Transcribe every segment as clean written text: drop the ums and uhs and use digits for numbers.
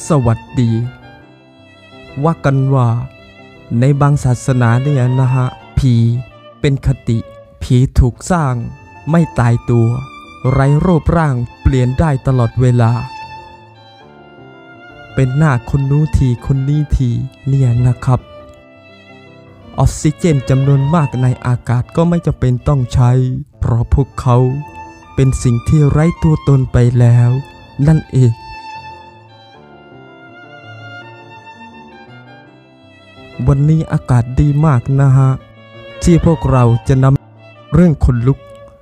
สวัสดีว่ากันว่าในบางศาสนาเนี่ยนะฮะผีเป็นคติผีถูกสร้างไม่ตายตัวไร้รูปร่างเปลี่ยนได้ตลอดเวลาเป็นหน้าคนนู้นทีคนนี้ทีเนี่ยนะครับออกซิเจนจำนวนมากในอากาศก็ไม่จำเป็นต้องใช้เพราะพวกเขาเป็นสิ่งที่ไร้ตัวตนไปแล้วนั่นเองวันนี้อากาศดีมากนะฮะที่พวกเราจะนำเรื่องขนลุก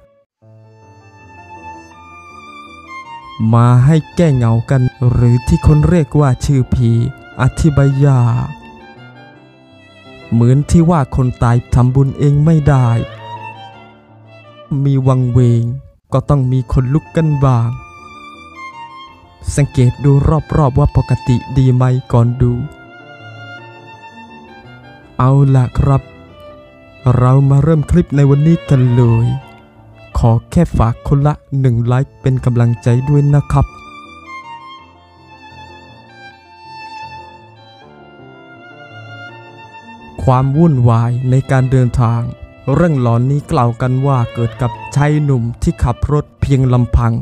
มาให้แก้เหงากันหรือที่คนเรียกว่าชื่อผีอธิบายยากเหมือนที่ว่าคนตายทำบุญเองไม่ได้มีวังเวงก็ต้องมีขนลุกกันบ้างสังเกตดูรอบๆว่าปกติดีไหมก่อนดูเอาล่ะครับเรามาเริ่มคลิปในวันนี้กันเลยขอแค่ฝากคนละ1 ไลค์เป็นกำลังใจด้วยนะครับความวุ่นวายในการเดินทางเรื่องหลอนนี้กล่าวกันว่าเกิดกับชายหนุ่มที่ขับรถเพียงลำพัง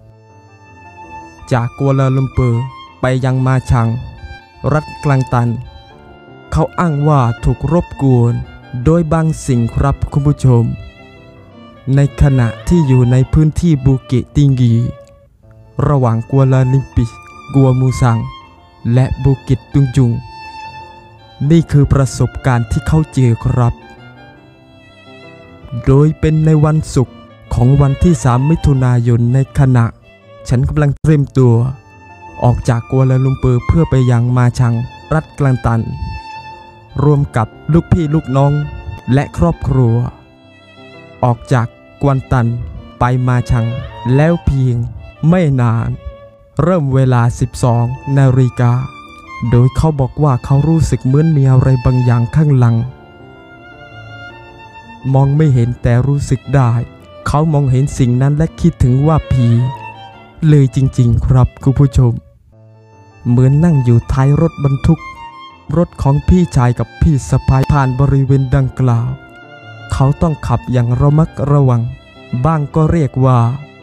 จากกัวลาลัมเปอร์ไปยังมาชังรัฐกลางตันเขาอ้างว่าถูกรบกวนโดยบางสิ่งครับคุณผู้ชมในขณะที่อยู่ในพื้นที่บูเกติงกีระหว่างกัวลาลัมปิสกัวมูซังและบูกิตตุงจุงนี่คือประสบการณ์ที่เขาเจอครับโดยเป็นในวันศุกร์ของวันที่3 มิถุนายนในขณะฉันกำลังเตรียมตัวออกจากกัวลาลัมเปอร์เพื่อไปยังมาชังรัฐกลางตันรวมกับลูกพี่ลูกน้องและครอบครัวออกจากกวนตันไปมาชังแล้วเพียงไม่นานเริ่มเวลา 12 นาฬิกาโดยเขาบอกว่าเขารู้สึกเหมือนมีอะไรบางอย่างข้างหลังมองไม่เห็นแต่รู้สึกได้เขามองเห็นสิ่งนั้นและคิดถึงว่าผีเลยจริงๆครับคุณผู้ชมเหมือนนั่งอยู่ท้ายรถบรรทุกรถของพี่ชายกับพี่สะใภ้ผ่านบริเวณดังกล่าวเขาต้องขับอย่างระมัดระวังบ้างก็เรียกว่า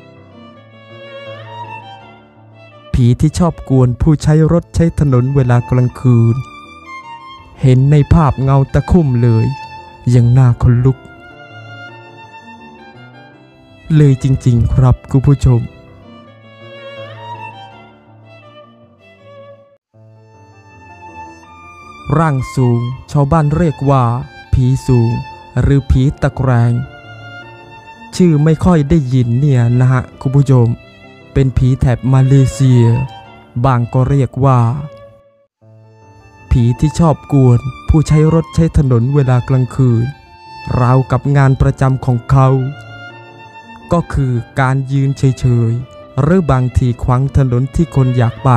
ผีที่ชอบกวนผู้ใช้รถใช้ถนนเวลากลางคืนเห็นในภาพเงาตะคุ่มเลยยังน่าขนลุกเลยจริงๆครับคุณผู้ชมร่างสูงชาวบ้านเรียกว่าผีสูงหรือผีตะแกรงชื่อไม่ค่อยได้ยินเนี่ยนะฮะคุณผู้ชมเป็นผีแถบมาเลเซียบางก็เรียกว่าผีที่ชอบกวนผู้ใช้รถใช้ถนนเวลากลางคืนราวกับงานประจำของเขาก็คือการยืนเฉยๆหรือบางทีขวางถนนที่คนอยากไป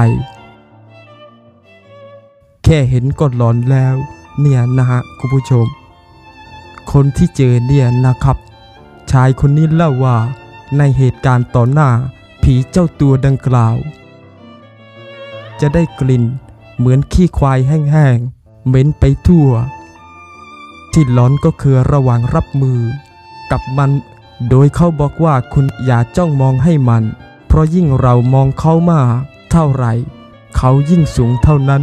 แค่เห็นก็หลอนแล้วเนี่ยนะฮะคุณผู้ชมคนที่เจอเนี่ยนะครับชายคนนี้เล่าว่าในเหตุการณ์ต่อหน้าผีเจ้าตัวดังกล่าวจะได้กลิ่นเหมือนขี้ควายแห้งๆเหม็นไปทั่วที่หลอนก็คือระหว่างรับมือกับมันโดยเขาบอกว่าคุณอย่าจ้องมองให้มันเพราะยิ่งเรามองเขามากเท่าไหร่เขายิ่งสูงเท่านั้น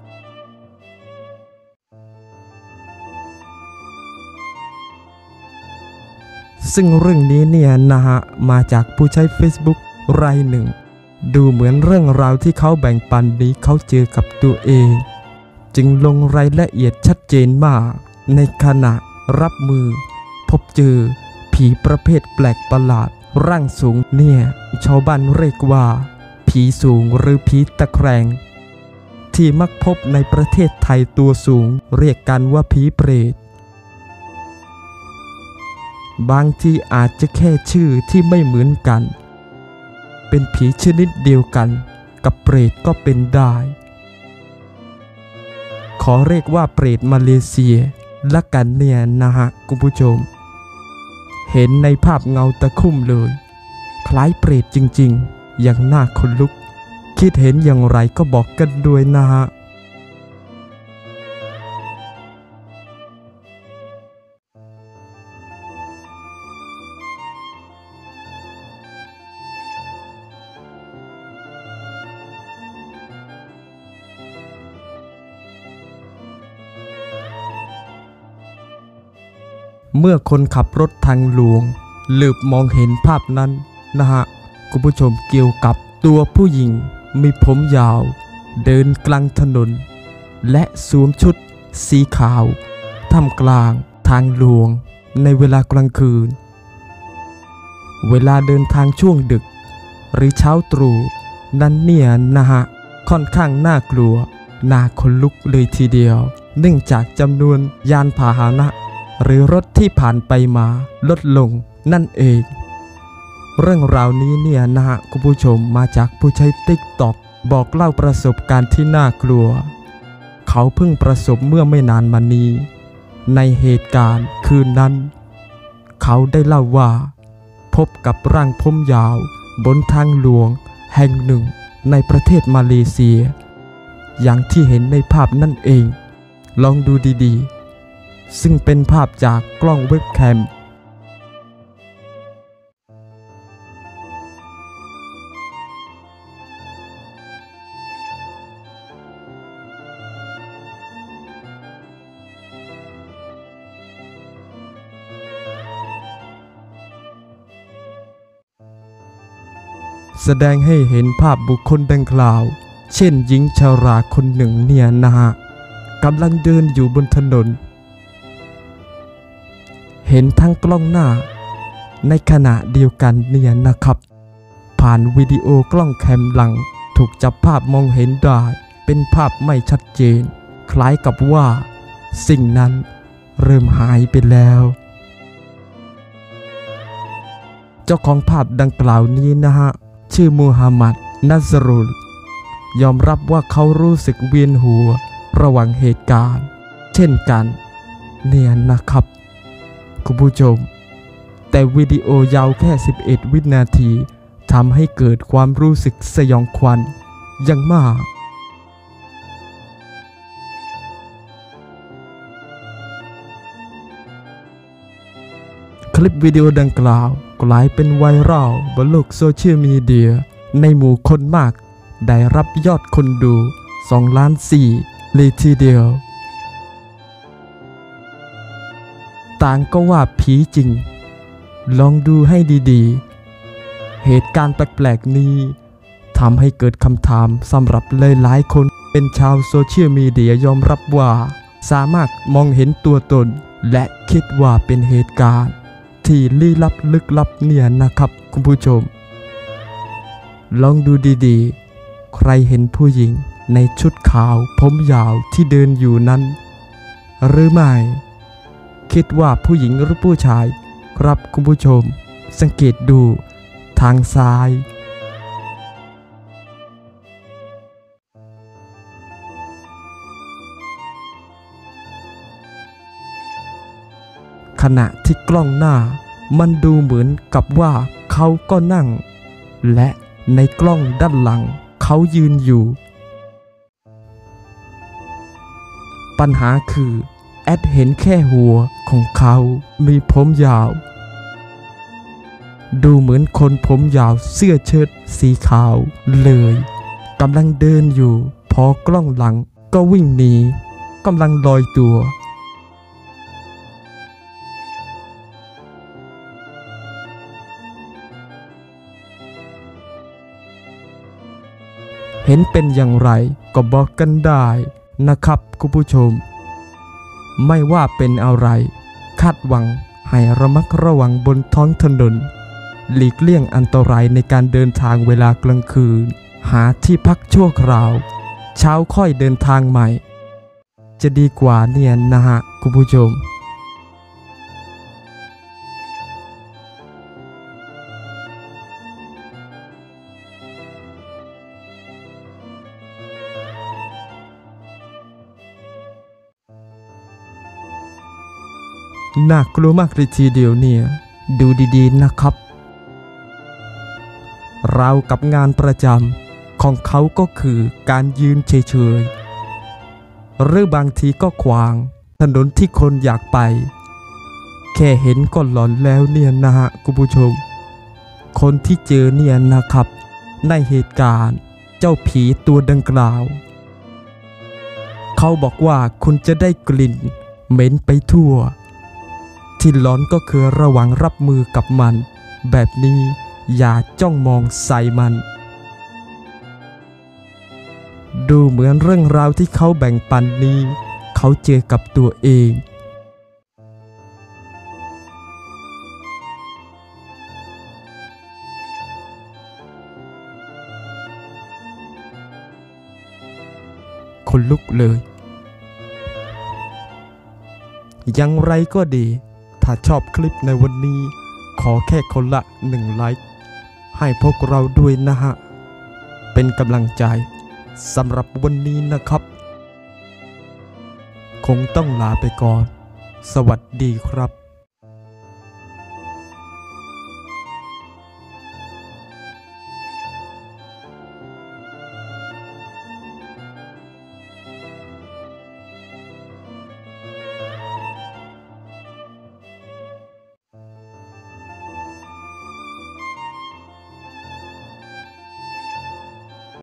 ซึ่งเรื่องนี้เนี่ยนะฮะมาจากผู้ใช้ Facebook รายหนึ่งดูเหมือนเรื่องราวที่เขาแบ่งปันนี้เขาเจอกับตัวเองจึงลงรายละเอียดชัดเจนมากในขณะรับมือพบเจอผีประเภทแปลกประหลาดร่างสูงเนี่ยชาวบ้านเรียกว่าผีสูงหรือผีตะแครงที่มักพบในประเทศไทยตัวสูงเรียกกันว่าผีเปรตบางทีอาจจะแค่ชื่อที่ไม่เหมือนกันเป็นผีชนิดเดียวกันกับเปรตก็เป็นได้ขอเรียกว่าเปรตมาเลเซียละกันเนี่ยนะฮะคุณผู้ชมเห็นในภาพเงาตะคุ่มเลยคล้ายเปรตจริงๆอย่างน่าขนลุกคิดคิดเห็นอย่างไรก็บอกกันด้วยนะฮะเมื่อคนขับรถทางหลวงเหลือบมองเห็นภาพนั้นนะฮะคุณผู้ชมเกี่ยวกับตัวผู้หญิงมีผมยาวเดินกลางถนนและสวมชุดสีขาวท่ามกลางทางหลวงในเวลากลางคืนเวลาเดินทางช่วงดึกหรือเช้าตรู่นั้นเนี่ยนะฮะค่อนข้างน่ากลัวน่าขนลุกเลยทีเดียวเนื่องจากจำนวนยานพาหนะหรือรถที่ผ่านไปมาลดลงนั่นเองเรื่องราวนี้เนี่ยนะฮะคุณผู้ชมมาจากผู้ใช้ TikTok บอกเล่าประสบการณ์ที่น่ากลัวเขาเพิ่งประสบเมื่อไม่นานมานี้ในเหตุการณ์คืนนั้นเขาได้เล่าว่าพบกับร่างผมยาวบนทางหลวงแห่งหนึ่งในประเทศมาเลเซียอย่างที่เห็นในภาพนั่นเองลองดูดีๆซึ่งเป็นภาพจากกล้องเว็บแคมแสดงให้เห็นภาพบุคคลดังกล่าวเช่นหญิงชราคนหนึ่งเนี่ยนะฮะกำลังเดินอยู่บนถนนเห็นทั้งกล้องหน้าในขณะเดียวกันเนี่ยนะครับผ่านวิดีโอกล้องแคมหลังถูกจับภาพมองเห็นได้เป็นภาพไม่ชัดเจนคล้ายกับว่าสิ่งนั้นเริ่มหายไปแล้วเจ้าของภาพดังกล่าวนี้นะฮะชื่อมูฮัมหมัดนัซรุลยอมรับว่าเขารู้สึกเวียนหัวระหว่างเหตุการณ์เช่นกันเนี่ยนะครับคุณผู้ชมแต่วิดีโอยาวแค่11วินาทีทำให้เกิดความรู้สึกสยองขวัญอย่างมากคลิปวิดีโอดังกล่าวกลายเป็นไวรัลบนโลกโซเชียลมีเดียในหมู่คนมากได้รับยอดคนดู2.4 ล้านเลยทีเดียวต่างก็ว่าผีจริงลองดูให้ดีๆเหตุการณ์แปลกๆนี้ทำให้เกิดคำถามสำหรับหลายๆคนเป็นชาวโซเชียลมีเดียยอมรับว่าสามารถมองเห็นตัวตนและคิดว่าเป็นเหตุการณ์ที่ลี้ลับลึกลับเนี่ยนะครับคุณผู้ชมลองดูดีๆใครเห็นผู้หญิงในชุดขาวผมยาวที่เดินอยู่นั้นหรือไม่คิดว่าผู้หญิงหรือผู้ชายครับคุณผู้ชมสังเกตดูทางซ้ายขณะที่กล้องหน้ามันดูเหมือนกับว่าเขาก็นั่งและในกล้องด้านหลังเขายืนอยู่ปัญหาคือแอดเห็นแค่หัวของเขามีผมยาวดูเหมือนคนผมยาวเสื้อเชิ้ตสีขาวเลยกำลังเดินอยู่พอกล้องหลังก็วิ่งหนีกำลังลอยตัวเห็นเป็นอย่างไรก็บอกกันได้นะครับคุณผู้ชมไม่ว่าเป็นอะไรคาดหวังให้ระมัดระวังบนท้องถนนหลีกเลี่ยงอันตรายในการเดินทางเวลากลางคืนหาที่พักชั่วคราวเช้าค่อยเดินทางใหม่จะดีกว่าเนี่ยนะฮะคุณผู้ชมน่ากลัวมากเลยทีเดียวเนี่ยดูดีๆนะครับราวกับงานประจำของเขาก็คือการยืนเฉยๆหรือบางทีก็ขวางถนนที่คนอยากไปแค่เห็นก็หลอนแล้วเนี่ยนะฮะคุณผู้ชมคนที่เจอเนี่ยนะครับในเหตุการณ์เจ้าผีตัวดังกล่าวเขาบอกว่าคุณจะได้กลิ่นเหม็นไปทั่วที่หลอนก็คือระวังรับมือกับมันแบบนี้อย่าจ้องมองใส่มันดูเหมือนเรื่องราวที่เขาแบ่งปันนี้เขาเจอกับตัวเองคนลุกเลยอย่างไรก็ดีถ้าชอบคลิปในวันนี้ขอแค่คนละ1 ไลค์ให้พวกเราด้วยนะฮะเป็นกำลังใจสำหรับวันนี้นะครับคงต้องลาไปก่อนสวัสดีครับ